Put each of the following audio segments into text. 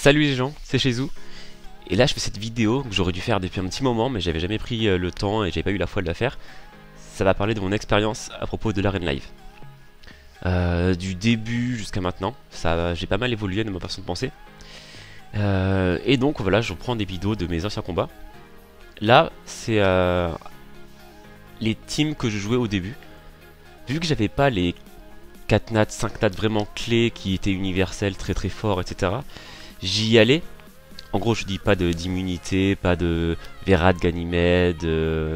Salut les gens, c'est Shizou. Et là je fais cette vidéo que j'aurais dû faire depuis un petit moment mais j'avais jamais pris le temps et j'avais pas eu la foi de la faire. Ça va parler de mon expérience à propos de l'arène live. Du début jusqu'à maintenant, j'ai pas mal évolué dans ma façon de penser. Et donc voilà, je reprends des vidéos de mes anciens combats. Là c'est les teams que je jouais au début. Vu que j'avais pas les 4 nats, 5 nats vraiment clés qui étaient universels, très très forts, etc. J'y allais. En gros, je dis pas d'immunité, pas de Verad, Ganymède,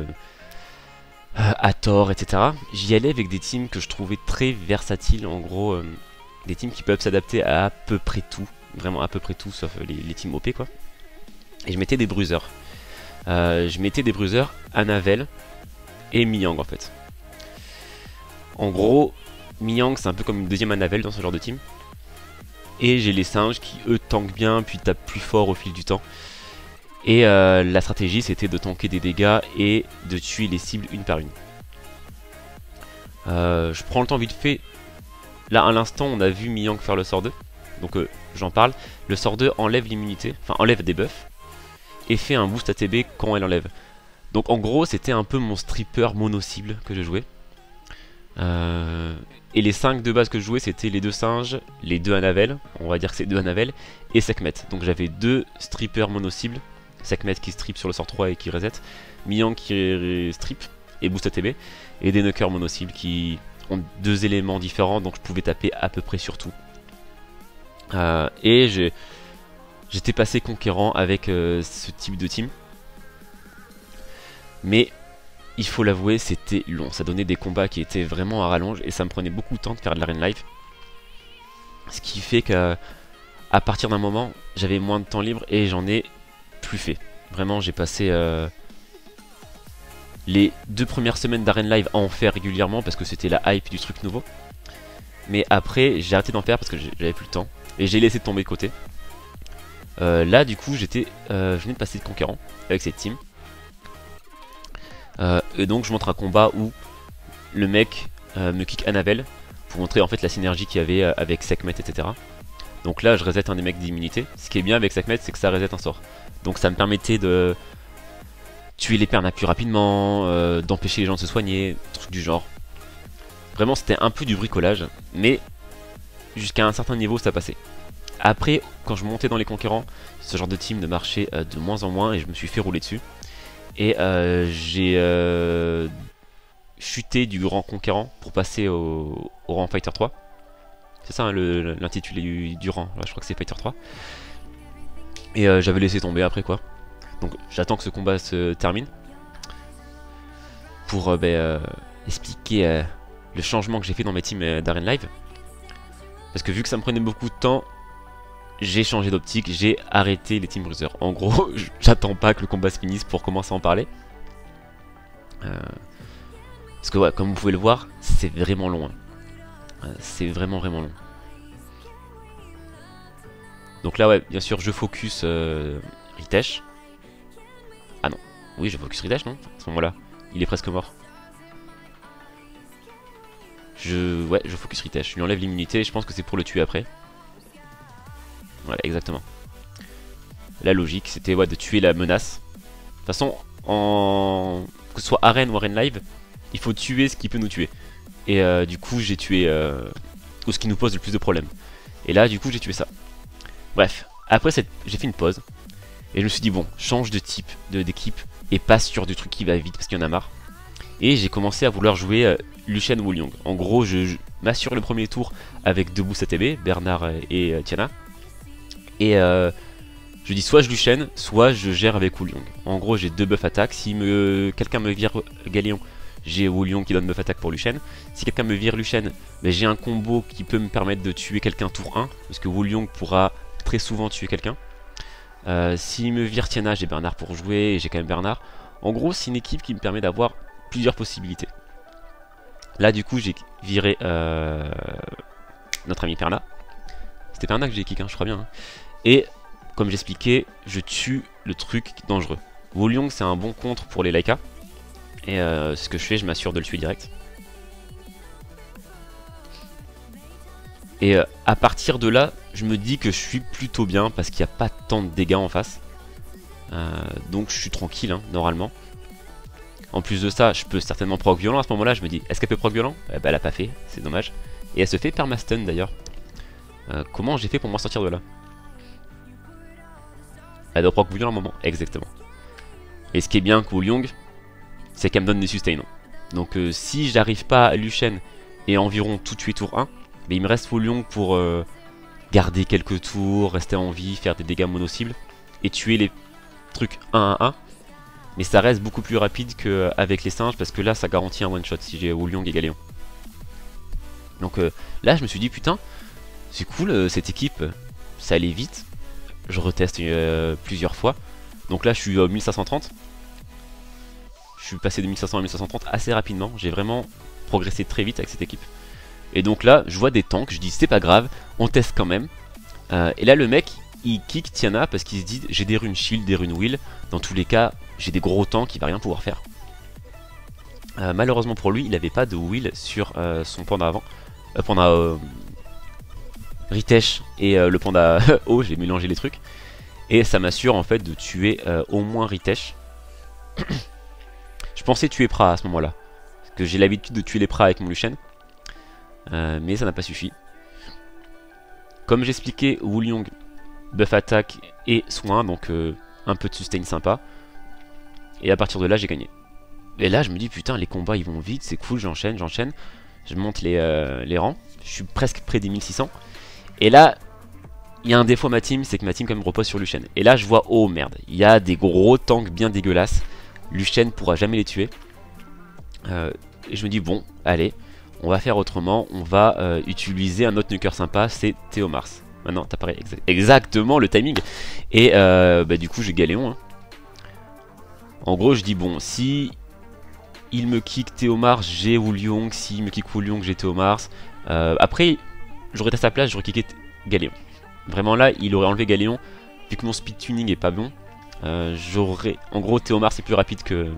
Hathor, etc. J'y allais avec des teams que je trouvais très versatiles. En gros, des teams qui peuvent s'adapter à peu près tout. Vraiment à peu près tout, sauf les teams OP, quoi. Et je mettais des bruiseurs. Je mettais des bruiseurs Anavel et Miyang, en fait. En gros, Miyang, c'est un peu comme une deuxième Anavel dans ce genre de team. Et j'ai les singes qui eux tankent bien puis tapent plus fort au fil du temps. Et la stratégie c'était de tanker des dégâts et de tuer les cibles une par une. Je prends le temps vite fait. Là à l'instant on a vu Miyang faire le sort 2. Donc j'en parle. Le sort 2 enlève l'immunité, enfin enlève des buffs. Et fait un boost ATB quand elle enlève. Donc en gros c'était un peu mon stripper mono-cible que je jouais. Et les 5 de base que je jouais c'était les 2 singes, les 2 Anavel, on va dire que c'est 2 Anavel, et Sekhmet. Donc j'avais 2 strippers mono-cibles, Sekhmet qui strip sur le sort 3 et qui reset, Miyang qui strip et boost ATB, et des knockers mono-cibles qui ont 2 éléments différents donc je pouvais taper à peu près sur tout. Et j'étais passé conquérant avec ce type de team. Mais il faut l'avouer, c'était long. Ça donnait des combats qui étaient vraiment à rallonge et ça me prenait beaucoup de temps de faire de l'arène live. Ce qui fait qu'à partir d'un moment, j'avais moins de temps libre et j'en ai plus fait. Vraiment, j'ai passé les 2 premières semaines d'arène live à en faire régulièrement parce que c'était la hype du truc nouveau. Mais après, j'ai arrêté d'en faire parce que j'avais plus le temps et j'ai laissé tomber de côté. Là, du coup, je venais de passer de conquérant avec cette team. Et donc je montre un combat où le mec me kick Anavel pour montrer en fait la synergie qu'il y avait avec Sekhmet, etc. Donc là je reset un des mecs d'immunité. Ce qui est bien avec Sekhmet c'est que ça reset un sort. Donc ça me permettait de tuer les pernas plus rapidement, d'empêcher les gens de se soigner, trucs du genre. Vraiment c'était un peu du bricolage, mais jusqu'à un certain niveau ça passait. Après quand je montais dans les conquérants, ce genre de team ne marchait de moins en moins et je me suis fait rouler dessus. Et j'ai chuté du rang conquérant pour passer au rang Fighter 3. C'est ça hein, l'intitulé du rang, là, je crois que c'est Fighter 3. Et j'avais laissé tomber après quoi. Donc j'attends que ce combat se termine. Pour expliquer le changement que j'ai fait dans mes teams d'Arène Live. Parce que vu que ça me prenait beaucoup de temps, j'ai changé d'optique, j'ai arrêté les team bruisers. En gros, j'attends pas que le combat se finisse pour commencer à en parler. Parce que ouais, comme vous pouvez le voir, c'est vraiment long. Hein. C'est vraiment long. Donc là, ouais, bien sûr, je focus Ritesh. Ah non, oui, je focus Ritesh, non? À ce moment-là, il est presque mort. Ouais, je focus Ritesh. Je lui enlève l'immunité, je pense que c'est pour le tuer après. Voilà, exactement. La logique, c'était ouais, de tuer la menace. De toute façon, que ce soit arène ou arène live, il faut tuer ce qui peut nous tuer. Et du coup, j'ai tué ou ce qui nous pose le plus de problèmes. Et là, du coup, j'ai tué ça. Bref, après, j'ai fait une pause. Et je me suis dit, bon, change de type d'équipe et passe sur du truc qui va vite parce qu'il y en a marre. Et j'ai commencé à vouloir jouer Lucian ou Wulyong. En gros, je m'assure le premier tour avec 2 boosts ATB, Bernard et Tiana. Et je dis soit je Lucian, soit je gère avec Wulyong. En gros j'ai 2 buffs attaque, si quelqu'un me vire Galéon, j'ai Wulyong qui donne buff attaque pour Lucian. Si quelqu'un me vire Lucian, j'ai un combo qui peut me permettre de tuer quelqu'un tour 1, parce que Wulyong pourra très souvent tuer quelqu'un. S'il me vire Tiana, j'ai Bernard pour jouer, et j'ai quand même Bernard. En gros c'est une équipe qui me permet d'avoir plusieurs possibilités. Là du coup j'ai viré notre ami Perna. C'était Perna que j'ai kick, hein, je crois bien. Hein. Et comme j'expliquais, je tue le truc dangereux. Wulyong c'est un bon contre pour les Laika. Et ce que je fais, je m'assure de le tuer direct. Et à partir de là, je me dis que je suis plutôt bien parce qu'il n'y a pas tant de dégâts en face. Donc je suis tranquille, hein, normalement. En plus de ça, je peux certainement proc violent à ce moment-là. Je me dis, est-ce qu'elle peut proc violent? Bah elle a pas fait, c'est dommage. Et elle se fait permastun d'ailleurs. Comment j'ai fait pour m'en sortir de là? Elle doit proc violent à un moment, exactement. Et ce qui est bien avec Wu Liong, c'est qu'elle me donne des sustains. Donc si j'arrive pas à Luchen et environ tout tuer tour 1, mais il me reste Wu Liong pour garder quelques tours, rester en vie, faire des dégâts mono-cibles et tuer les trucs 1 à 1. Mais ça reste beaucoup plus rapide qu'avec les singes parce que là ça garantit un one shot si j'ai Wu Liong et Galéon. Donc là je me suis dit putain, c'est cool cette équipe, ça allait vite. Je reteste plusieurs fois. Donc là je suis 1530. Je suis passé de 1500 à 1530 assez rapidement. J'ai vraiment progressé très vite avec cette équipe. Et donc là je vois des tanks, je dis c'est pas grave, on teste quand même. Et là le mec il kick Tiana parce qu'il se dit j'ai des runes shield, des runes will. Dans tous les cas j'ai des gros tanks qui va rien pouvoir faire. Malheureusement pour lui il n'avait pas de will sur son panda avant. Panda Ritesh et le panda Oh j'ai mélangé les trucs. Et ça m'assure en fait de tuer au moins Ritesh. Je pensais tuer Pra à ce moment là. Parce que j'ai l'habitude de tuer les Pra avec mon Luchen. Mais ça n'a pas suffi. Comme j'expliquais, Wu Liong buff attaque et soin, donc un peu de sustain sympa. Et à partir de là j'ai gagné. Et là je me dis putain les combats ils vont vite, c'est cool, j'enchaîne. Je monte les rangs, je suis presque près des 1600. Et là il y a un défaut à ma team, c'est que ma team quand même repose sur Luchen. Et là je vois oh merde, il y a des gros tanks bien dégueulasses. Luchen pourra jamais les tuer. Et je me dis bon allez, on va faire autrement, on va utiliser un autre nuker sympa, c'est Théomars. Maintenant t'apparais exactement le timing. Et du coup j'ai Galéon. Hein. En gros je dis bon si il me kick Théomars, j'ai Wu Liong, s'il me kick Wu Liong, j'ai Théomars. Après j'aurais été à sa place, j'aurais kické Galéon. Vraiment là il aurait enlevé Galéon, vu que mon speed tuning est pas bon. J'aurais... En gros Théomars c'est plus rapide que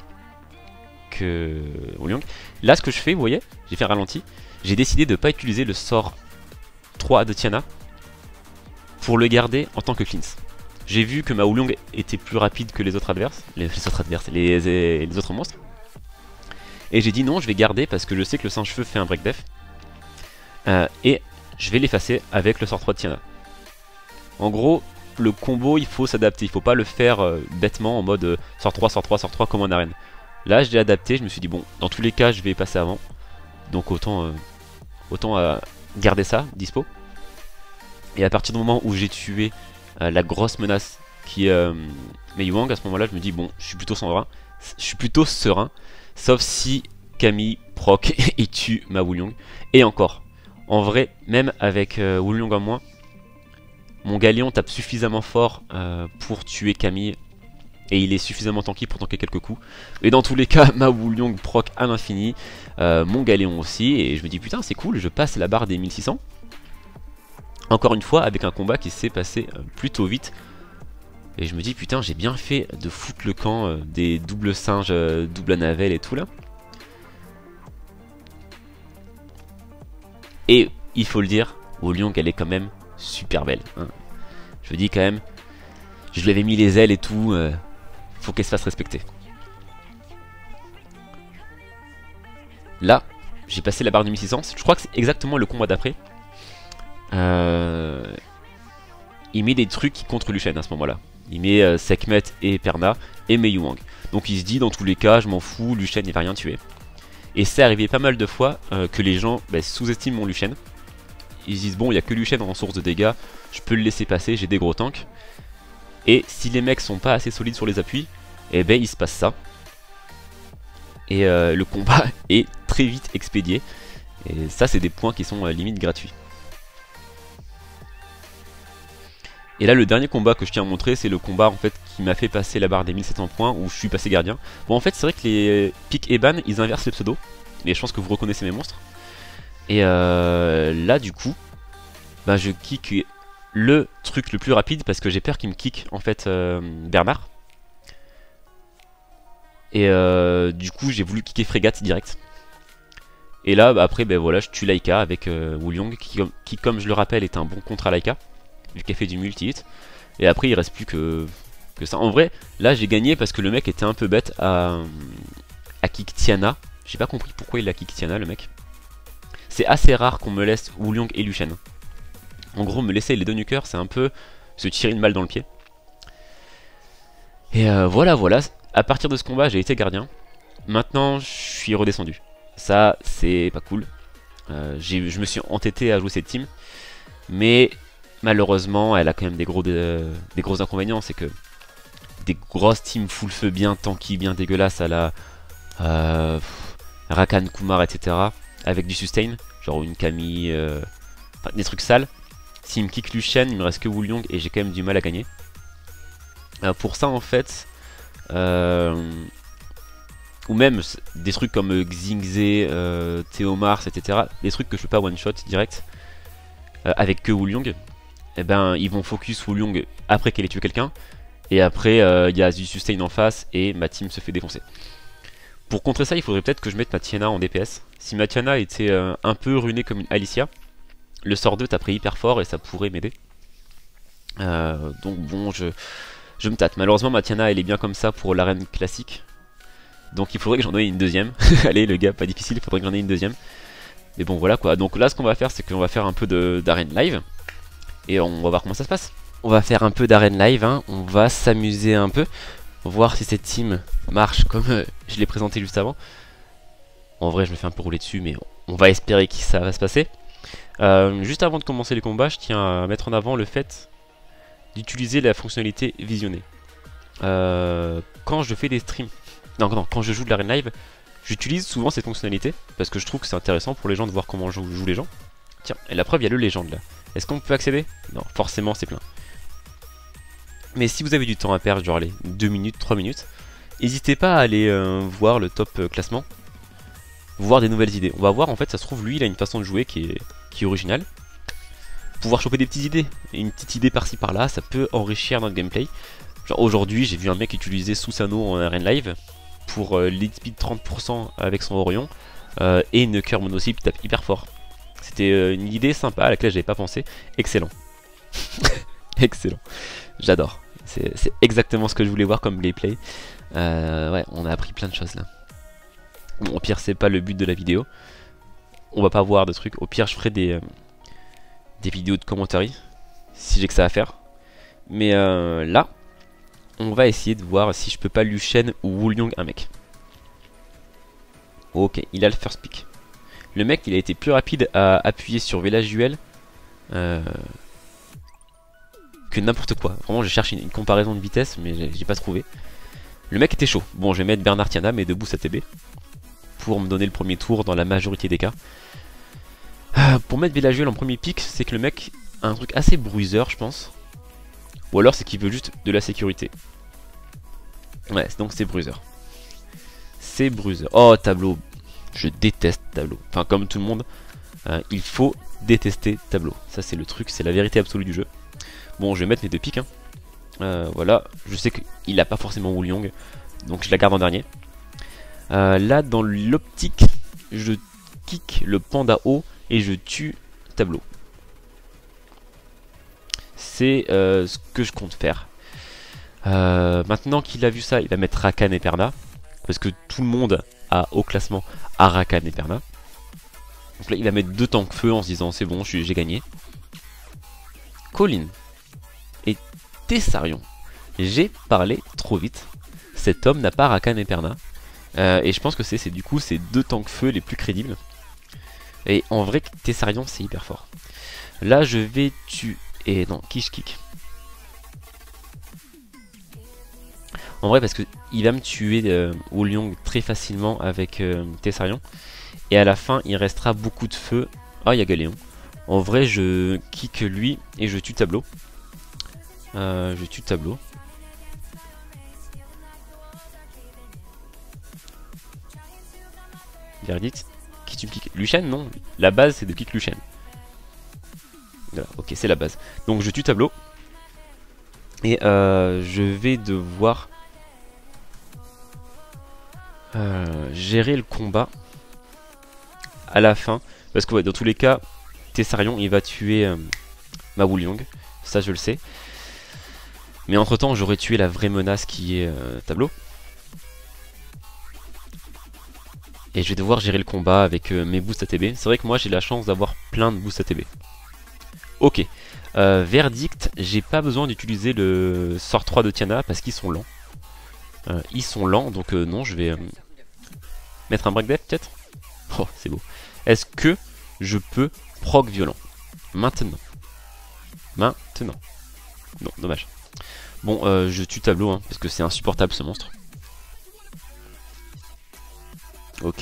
Wu Liong. Là ce que je fais, vous voyez, j'ai fait un ralenti. J'ai décidé de ne pas utiliser le sort 3 de Tiana pour le garder en tant que cleanse. J'ai vu que ma Wu Liong était plus rapide que les autres adverses, les autres monstres. Et j'ai dit non, je vais garder parce que je sais que le singe-feu fait un break def. Et je vais l'effacer avec le sort 3 de Tiana. En gros, le combo il faut s'adapter, il faut pas le faire bêtement en mode sort 3, sort 3, sort 3 comme en arène. Là je l'ai adapté, je me suis dit bon, dans tous les cas je vais passer avant. Donc autant garder ça, dispo. Et à partir du moment où j'ai tué la grosse menace qui est Mei Wang, à ce moment là je me dis bon, je suis plutôt serein. Sauf si Camille proc et tue ma Wu Liong. Et encore, en vrai, même avec Wu Liong en moins, mon Galéon tape suffisamment fort pour tuer Camille. Et il est suffisamment tanky pour tanker quelques coups. Et dans tous les cas, ma Wu Liong proc à l'infini. Mon Galéon aussi. Et je me dis putain c'est cool, je passe la barre des 1600. Encore une fois avec un combat qui s'est passé plutôt vite. Et je me dis putain j'ai bien fait de foutre le camp des doubles singes, double navel et tout là. Et il faut le dire, Wu Liong elle est quand même super belle. Hein. Je dis quand même, je lui avais mis les ailes et tout, faut qu'elle se fasse respecter. Là, j'ai passé la barre de 1600, je crois que c'est exactement le combat d'après. Il met des trucs contre Luchen à ce moment-là. Il met Sekhmet et Perna et Mei Wang. Donc il se dit dans tous les cas, je m'en fous, Luchen il va rien tuer. Et c'est arrivé pas mal de fois que les gens sous-estiment mon Luchen. Ils se disent bon il n'y a que Luchen en source de dégâts, je peux le laisser passer, j'ai des gros tanks. Et si les mecs sont pas assez solides sur les appuis, et ben il se passe ça. Et le combat est très vite expédié. Et ça c'est des points qui sont limite gratuits. Et là le dernier combat que je tiens à montrer, c'est le combat en fait qui m'a fait passer la barre des 1700 points où je suis passé gardien. Bon en fait c'est vrai que les pics et ban ils inversent les pseudos, mais je pense que vous reconnaissez mes monstres. Et là du coup je kick le truc le plus rapide parce que j'ai peur qu'il me kick en fait Bernard. Et du coup j'ai voulu kicker Frégate direct. Et là, bah, après, ben voilà, je tue Laika avec Woolyong, qui, comme je le rappelle, est un bon contre à Laika, vu qu'elle fait du multi-hit. Et après, il reste plus que ça. En vrai, là, j'ai gagné parce que le mec était un peu bête à kick Tiana. J'ai pas compris pourquoi il a kick Tiana, le mec. C'est assez rare qu'on me laisse Woolyong et Lucian. En gros, me laisser les deux nukers, c'est un peu se tirer une balle dans le pied. Et voilà, voilà. À partir de ce combat, j'ai été gardien. Maintenant, je suis redescendu. Ça, c'est pas cool. Je me suis entêté à jouer cette team. Mais malheureusement, elle a quand même des gros inconvénients. C'est que des grosses teams full feu bien tanky, bien dégueulasses à la Rakan, Kumar, etc. Avec du sustain, genre une Camille, des trucs sales. S'il me kick Lucian, il me reste que Woolyong et j'ai quand même du mal à gagner. Pour ça, en fait, ou même des trucs comme Xingze, Théomars, etc. Des trucs que je peux pas one shot direct avec que Woolyong. Et ben, ils vont focus Woolyong après qu'elle ait tué quelqu'un. Et après, il y a du sustain en face et ma team se fait défoncer. Pour contrer ça, il faudrait peut-être que je mette ma Tiana en DPS. Si ma Tiana était un peu ruinée comme une Alicia, le sort 2 taperait hyper fort et ça pourrait m'aider. Donc bon, je me tâte. Malheureusement, ma Tiana, elle est bien comme ça pour l'arène classique. Donc il faudrait que j'en ai une deuxième. Allez, le gars, pas difficile, il faudrait que j'en ai une deuxième. Mais bon, voilà quoi. Donc là, ce qu'on va faire, c'est qu'on va faire un peu d'arène live. Et on va voir comment ça se passe. On va faire un peu d'arène live, hein. On va s'amuser un peu. Voir si cette team marche comme je l'ai présenté juste avant. En vrai, je me fais un peu rouler dessus, mais on va espérer que ça va se passer. Juste avant de commencer les combats, je tiens à mettre en avant le fait d'utiliser la fonctionnalité visionner. Quand je fais des streams, non, quand je joue de l'arène live, j'utilise souvent cette fonctionnalité parce que je trouve que c'est intéressant pour les gens de voir comment jouent les gens. Tiens, et la preuve, il y a le légende là. Est-ce qu'on peut accéder? Non, forcément, c'est plein. Mais si vous avez du temps à perdre, genre les 2 minutes, 3 minutes, n'hésitez pas à aller voir le top classement, voir des nouvelles idées. On va voir, en fait, ça se trouve, lui, il a une façon de jouer qui est originale. Pouvoir choper des petites idées, et une petite idée par-ci par-là, ça peut enrichir notre gameplay. Genre aujourd'hui, j'ai vu un mec utiliser Susanoo en arène live pour lead speed 30% avec son Orion et une cœur mono-cible qui tape hyper fort. C'était une idée sympa à laquelle j'avais pas pensé. Excellent. Excellent. J'adore. C'est exactement ce que je voulais voir comme gameplay. Ouais, on a appris plein de choses là. Bon, au pire, c'est pas le but de la vidéo. On va pas voir de trucs. Au pire, je ferai des vidéos de commentary si j'ai que ça à faire. Mais là, on va essayer de voir si je peux pas Lucian ou Woolyong un mec. Ok, il a le first pick. Le mec, il a été plus rapide à appuyer sur Village Duel que n'importe quoi. Vraiment, j'ai cherché une comparaison de vitesse, mais j'ai pas trouvé. Le mec était chaud. Bon, je vais mettre Bernard Tiana, mais debout sa TB, pour me donner le premier tour dans la majorité des cas. Pour mettre Village Duel en premier pick, c'est que le mec a un truc assez bruiseur, je pense. Ou alors c'est qu'il veut juste de la sécurité. Ouais, donc c'est bruiseur. C'est bruiseur. Oh, tableau. Je déteste tableau. Enfin, comme tout le monde, il faut détester tableau. Ça, c'est le truc, c'est la vérité absolue du jeu. Bon, je vais mettre mes deux pics. Hein. Voilà, je sais qu'il a pas forcément Woolyong, donc je la garde en dernier. Là, dans l'optique, je kick le panda haut et je tue tableau. C'est ce que je compte faire. Maintenant qu'il a vu ça, il va mettre Rakan et Perna. Parce que tout le monde a au classement à Rakan et Perna. Donc là, il va mettre 2 tanks feu en se disant c'est bon, j'ai gagné. Colin et Tessarion. J'ai parlé trop vite. Cet homme n'a pas Rakan et Perna. Et je pense que c'est du coup ces 2 tanks feu les plus crédibles. Et en vrai, Tessarion c'est hyper fort. Là, je vais tuer. Et non, Kish Kick. En vrai, parce que il va me tuer Woolyong très facilement avec Tessarion. Et à la fin, il restera beaucoup de feu. Ah, il y a Galéon. En vrai, je kick lui et je tue tableau. Je tue tableau. Verdict. Qui tu me kicks? Lucian, non. La base, c'est de kick Lucian. Voilà, ok, c'est la base. Donc je tue tableau. Et je vais devoir gérer le combat à la fin. Parce que ouais, dans tous les cas, Tessarion il va tuer ma Woolyong. Ça je le sais. Mais entre temps j'aurais tué la vraie menace qui est tableau. Et je vais devoir gérer le combat avec mes boosts ATB. C'est vrai que moi j'ai la chance d'avoir plein de boosts ATB. Ok. Verdict, j'ai pas besoin d'utiliser le sort 3 de Tiana parce qu'ils sont lents. Ils sont lents, donc non, je vais mettre un break def peut-être. Oh, c'est beau. Est-ce que je peux proc violent? Maintenant. Maintenant. Non, dommage. Bon, je tue tableau, hein, parce que c'est insupportable ce monstre. Ok.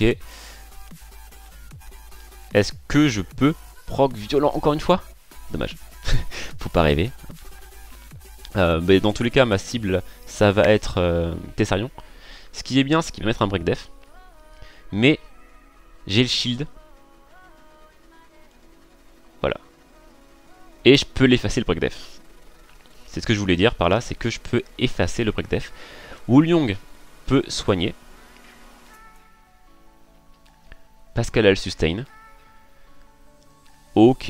Est-ce que je peux proc violent encore une fois? Dommage. Faut pas rêver. Mais dans tous les cas, ma cible, ça va être Tessarion. Ce qui est bien, c'est qu'il va mettre un break def. Mais j'ai le shield. Voilà. Et je peux l'effacer le break def. C'est ce que je voulais dire par là, c'est que je peux effacer le break def. Woolyong peut soigner. Parce qu'elle a le sustain. Ok.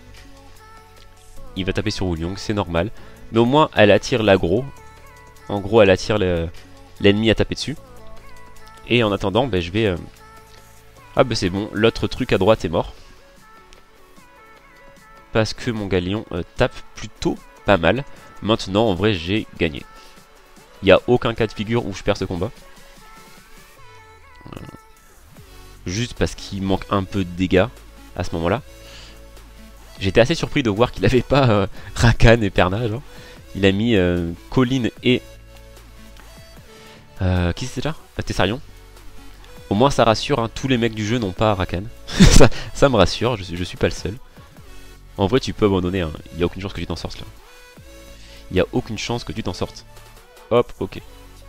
Il va taper sur Woolyong, c'est normal. Mais au moins, elle attire l'aggro. En gros, elle attire l'ennemi à taper dessus. Et en attendant, ben, je vais... Ah ben c'est bon, l'autre truc à droite est mort. Parce que mon Galion tape plutôt pas mal. Maintenant, en vrai, j'ai gagné. Il n'y a aucun cas de figure où je perds ce combat. Juste parce qu'il manque un peu de dégâts à ce moment-là. J'étais assez surpris de voir qu'il n'avait pas Rakan et Perna. Genre. Il a mis Colline et... qui c'était là? Tessarion. Au moins ça rassure, hein, tous les mecs du jeu n'ont pas Rakan. ça me rassure, je suis pas le seul. En vrai tu peux abandonner, hein. Il n'y a aucune chance que tu t'en sortes là. Il n'y a aucune chance que tu t'en sortes. Hop, ok.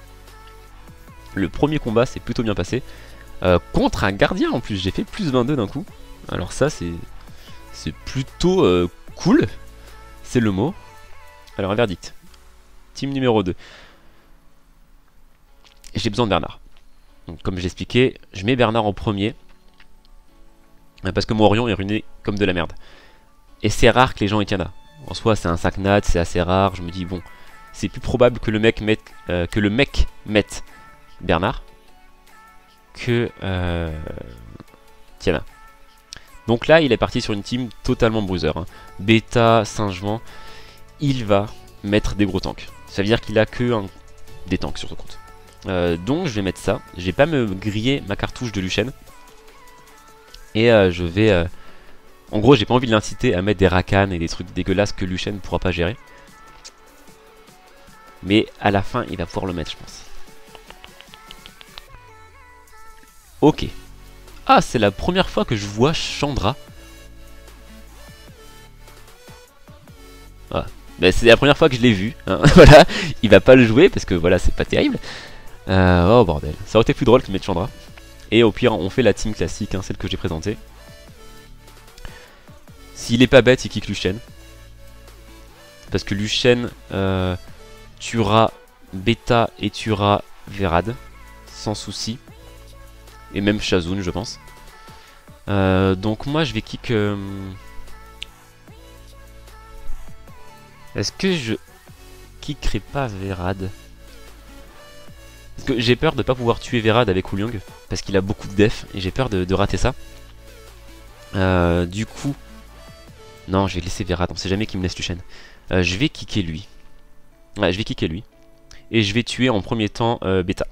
Le premier combat s'est plutôt bien passé. Contre un gardien en plus, j'ai fait plus 22 d'un coup. Alors ça c'est plutôt cool. C'est le mot. Alors un verdict. Team numéro 2. J'ai besoin de Bernard. Donc, comme j'expliquais, je mets Bernard en premier. Parce que mon Orion est ruiné comme de la merde. Et c'est rare que les gens aient Tiana. En soi c'est un sac nat, c'est assez rare. Je me dis bon, c'est plus probable que le mec mette Bernard que Tiana. Donc là il est parti sur une team totalement bruiser. Hein. Bêta, Singe-Vent, il va mettre des gros tanks. Ça veut dire qu'il a que des tanks sur son compte. Donc je vais mettre ça. Je vais pas me griller ma cartouche de Luchen. Et je vais... En gros j'ai pas envie de l'inciter à mettre des Rakan et des trucs dégueulasses que Luchen ne pourra pas gérer. Mais à la fin il va pouvoir le mettre je pense. Ok. Ah c'est la première fois que je vois Chandra. Ah. Ben, c'est la première fois que je l'ai vu. Hein. Voilà. Il va pas le jouer parce que voilà c'est pas terrible. Oh bordel, ça aurait été plus drôle qu'il mette Chandra. Et au pire on fait la team classique, hein, celle que j'ai présentée. S'il est pas bête il kick Luchen. Parce que Luchen tuera Bêta et tuera Verad. Sans souci. Et même Shazun je pense. Donc moi je vais kick... Est-ce que je kickerai pas Verad? Parce que j'ai peur de pas pouvoir tuer Verad avec Woolyong. Parce qu'il a beaucoup de def et j'ai peur de rater ça. Du coup... Non, je vais laisser Verad, on sait jamais qui me laisse Luchen. Je vais kicker lui. Ouais, je vais kicker lui. Et je vais tuer en premier temps Bêta.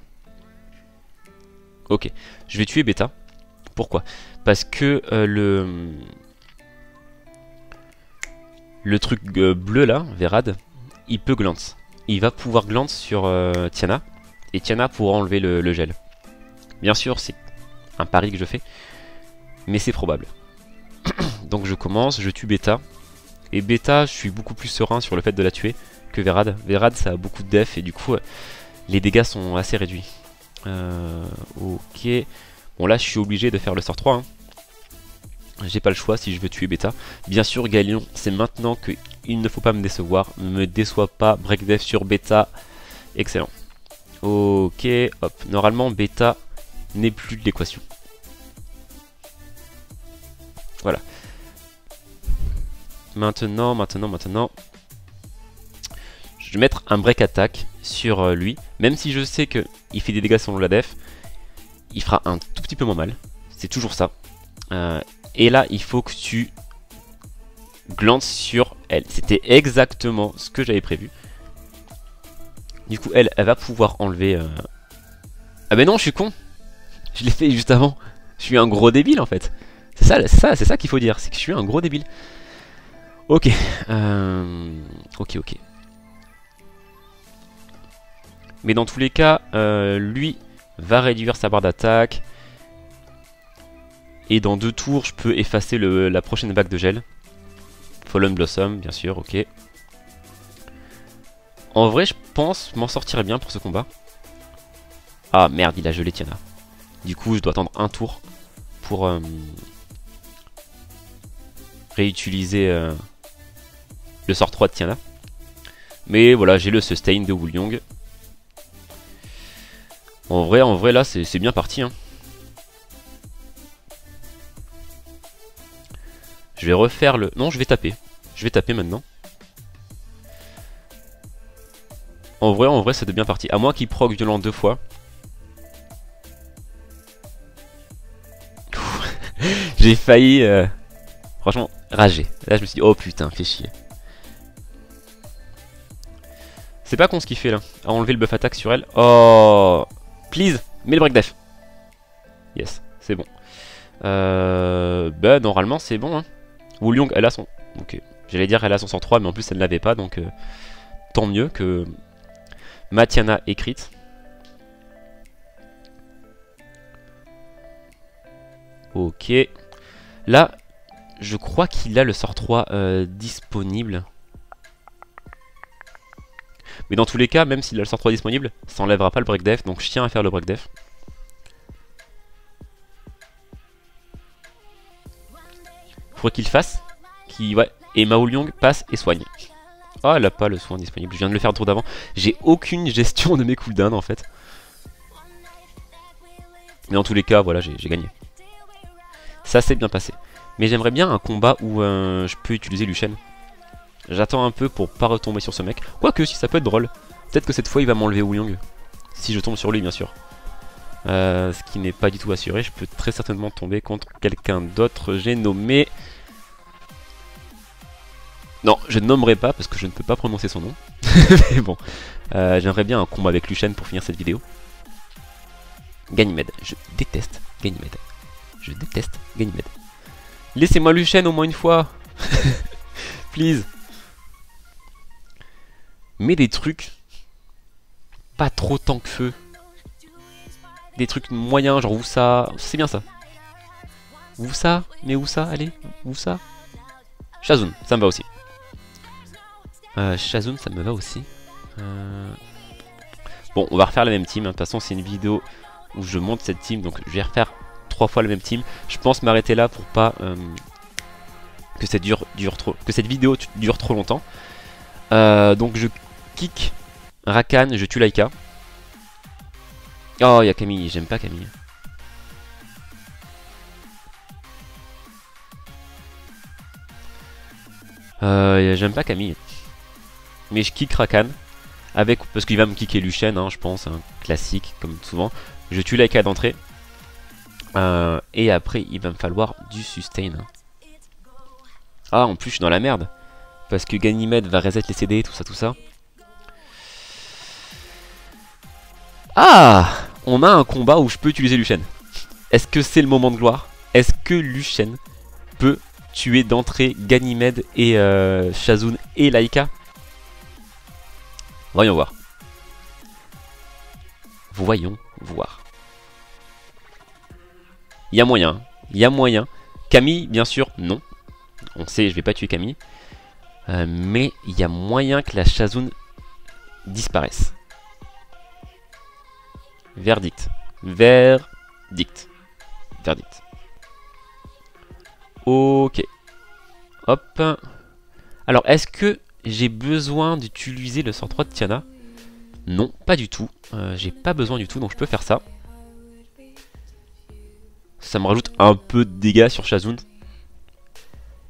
Ok, je vais tuer Bêta. Pourquoi? Parce que le truc bleu là, Verad, il peut glance. Il va pouvoir glance sur Tiana. Et Tiana pourra enlever le gel. Bien sûr, c'est un pari que je fais. Mais c'est probable. Donc je commence, je tue Bêta. Et Bêta, je suis beaucoup plus serein sur le fait de la tuer que Verad. Verad, ça a beaucoup de def et du coup, les dégâts sont assez réduits. Ok. Bon là, je suis obligé de faire le sort 3. Hein. J'ai pas le choix si je veux tuer Bêta. Bien sûr, Galion, c'est maintenant qu'il ne faut pas me décevoir. Ne me déçois pas. Break def sur Bêta. Excellent. Ok, hop. Normalement, Bêta n'est plus de l'équation. Voilà. Maintenant. Je vais mettre un break attack sur lui. Même si je sais qu'il fait des dégâts selon la def, il fera un tout petit peu moins mal. C'est toujours ça. Et là, il faut que tu glandes sur elle. C'était exactement ce que j'avais prévu. Du coup, elle va pouvoir enlever... Ah ben non, je suis con. Je l'ai fait juste avant. Je suis un gros débile en fait. C'est ça qu'il faut dire. C'est que je suis un gros débile. Ok. Ok. Mais dans tous les cas, lui va réduire sa barre d'attaque. Et dans 2 tours, je peux effacer la prochaine vague de gel. Fallen Blossom, bien sûr, ok. En vrai, je pense m'en sortir bien pour ce combat. Ah merde, il a gelé Tiana. Du coup, je dois attendre un tour pour réutiliser le sort 3 de Tiana. Mais voilà, j'ai le sustain de Woolyong. En vrai, là, c'est bien parti. Hein. Je vais refaire le... Non, je vais taper. Je vais taper maintenant. En vrai, c'est bien parti. À moins qu'il proc violent 2 fois. J'ai failli... franchement, rager. Là, je me suis dit, oh putain, fais chier. C'est pas con ce qu'il fait là. À enlever le buff attaque sur elle. Oh, please, mets le break def. Yes, c'est bon. Bah, normalement, c'est bon. Hein. Woolyong, elle a son... Ok. J'allais dire elle a son 103, mais en plus, elle ne l'avait pas. Donc, tant mieux que Tiana écrite. Ok. Là, je crois qu'il a le sort 3 disponible. Mais dans tous les cas, même s'il a le sort 3 disponible, ça n'enlèvera pas le break def. Donc je tiens à faire le break def. Faudrait qu'il fasse. Ouais. Et Woolyong passe et soigne. Oh, elle a pas le soin disponible. Je viens de le faire le tour d'avant. J'ai aucune gestion de mes cooldowns en fait. Mais dans tous les cas, voilà, j'ai gagné. Ça s'est bien passé. Mais j'aimerais bien un combat où je peux utiliser Lucian. J'attends un peu pour pas retomber sur ce mec. Quoique, si ça peut être drôle. Peut-être que cette fois il va m'enlever Woolyong. Si je tombe sur lui, bien sûr. Ce qui n'est pas du tout assuré. Je peux très certainement tomber contre quelqu'un d'autre. J'ai nommé... Non, je ne nommerai pas parce que je ne peux pas prononcer son nom. Mais bon. J'aimerais bien un combat avec Lucian pour finir cette vidéo. Ganymede. Je déteste Ganymede. Je déteste Ganymede. Laissez-moi Lucian au moins une fois. Please. Mais des trucs pas trop tant que feu. Des trucs moyens, genre où ça. C'est bien ça. Où ça? Mais où ça? Allez, où ça? Shazun, ça me va aussi. Shazun, ça me va aussi. Bon, on va refaire la même team. Hein. De toute façon, c'est une vidéo où je monte cette team, donc je vais refaire 3 fois la même team. Je pense m'arrêter là pour pas que cette vidéo dure trop longtemps. Donc je kick Rakan, je tue Laika. Oh, il y a Camille, j'aime pas Camille. J'aime pas Camille. Mais je kick Rakan. Parce qu'il va me kicker Lucian, hein, je pense. Hein, classique, comme souvent. Je tue Laika d'entrée. Et après, il va me falloir du sustain. Ah, en plus, je suis dans la merde. Parce que Ganymede va reset les CD, tout ça. Ah! On a un combat où je peux utiliser Lucian. Est-ce que c'est le moment de gloire? Est-ce que Lucian peut tuer d'entrée Ganymede et Shazun et Laika? Voyons voir. Voyons voir. Il y a moyen. Il y a moyen. Camille, bien sûr, non. On sait, je vais pas tuer Camille. Mais il y a moyen que la Shazun disparaisse. Verdict. Verdict. Verdict. Ok. Hop. Alors, est-ce que j'ai besoin d'utiliser le sort 3 de Tiana? Non, pas du tout. J'ai pas besoin du tout, donc je peux faire ça. Ça me rajoute un peu de dégâts sur Shazun.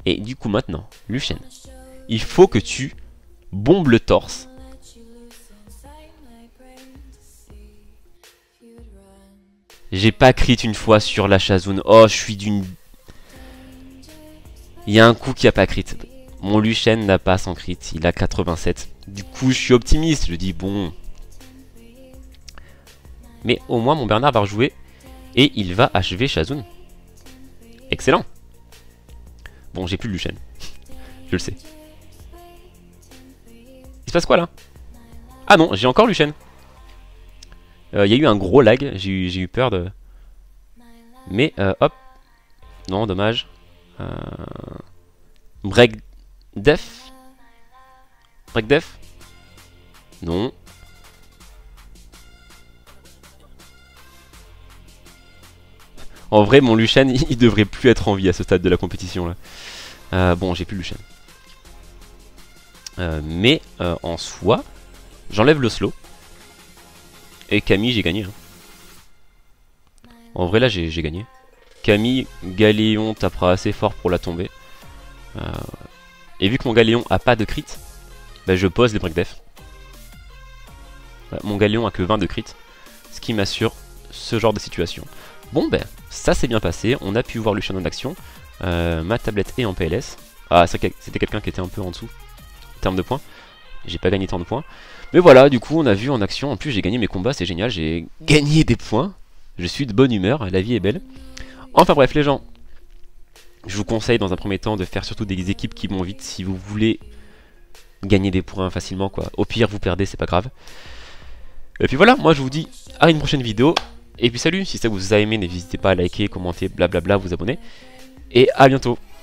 Et du coup maintenant, Liu Shen, il faut que tu bombes le torse. J'ai pas crit une fois sur la Shazun. Oh, je suis d'une... Il y a un coup qui a pas crit. Mon Liu Shen n'a pas 100 crit, il a 87. Du coup, je suis optimiste, je dis bon. Mais au moins, mon Bernard va rejouer et il va achever Shazun. Excellent. Bon, j'ai plus de Liu Shen. Je le sais. Il se passe quoi là? Ah non, j'ai encore Liu Shen. Il y a eu un gros lag, j'ai eu peur de... Mais hop. Non, dommage. Break def. Break def. Non. En vrai, mon Liu Shen, il devrait plus être en vie à ce stade de la compétition là. Bon, j'ai plus Liu Shen. Mais en soi, j'enlève le slow. Et Camille, j'ai gagné. Hein. En vrai, là, j'ai gagné. Camille, Galéon tapera assez fort pour la tomber. Et vu que mon Galéon a pas de crit, bah, je pose les break def. Mon Galéon a que 20 de crit, ce qui m'assure ce genre de situation. Bon, ben, ça s'est bien passé. On a pu voir Liu Shen en action. Ma tablette est en PLS. Ah, c'était quelqu'un qui était un peu en dessous en termes de points. J'ai pas gagné tant de points. Mais voilà, du coup, on a vu en action. En plus, j'ai gagné mes combats, c'est génial. J'ai gagné des points. Je suis de bonne humeur. La vie est belle. Enfin bref, les gens. Je vous conseille dans un premier temps de faire surtout des équipes qui vont vite si vous voulez gagner des points facilement, quoi. Au pire, vous perdez, c'est pas grave. Et puis voilà, moi je vous dis à une prochaine vidéo. Et puis salut, si ça vous a aimé, n'hésitez pas à liker, commenter, blablabla, vous abonner. Et à bientôt.